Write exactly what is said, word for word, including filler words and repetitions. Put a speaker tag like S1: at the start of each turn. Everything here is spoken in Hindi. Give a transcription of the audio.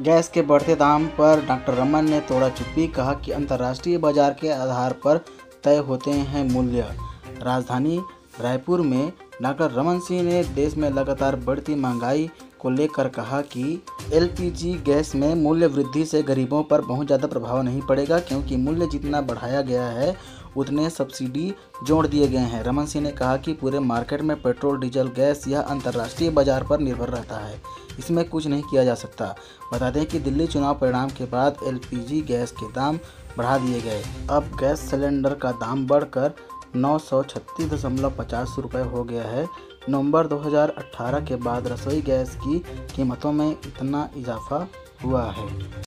S1: गैस के बढ़ते दाम पर डॉक्टर रमन ने तोड़ा चुप्पी, कहा कि अंतर्राष्ट्रीय बाजार के आधार पर तय होते हैं मूल्य। राजधानी रायपुर में डॉक्टर रमन सिंह ने देश में लगातार बढ़ती महंगाई को लेकर कहा कि एलपीजी गैस में मूल्य वृद्धि से गरीबों पर बहुत ज़्यादा प्रभाव नहीं पड़ेगा, क्योंकि मूल्य जितना बढ़ाया गया है उतने सब्सिडी जोड़ दिए गए हैं। रमन सिंह ने कहा कि पूरे मार्केट में पेट्रोल, डीजल, गैस यह अंतर्राष्ट्रीय बाजार पर निर्भर रहता है, इसमें कुछ नहीं किया जा सकता। बता दें कि दिल्ली चुनाव परिणाम के बाद एलपीजी गैस के दाम बढ़ा दिए गए। अब गैस सिलेंडर का दाम बढ़कर नौ सौ छत्तीस दशमलव पचास रुपये हो गया है। नवंबर दो हज़ार अठारह के बाद रसोई गैस की कीमतों में इतना इजाफा हुआ है।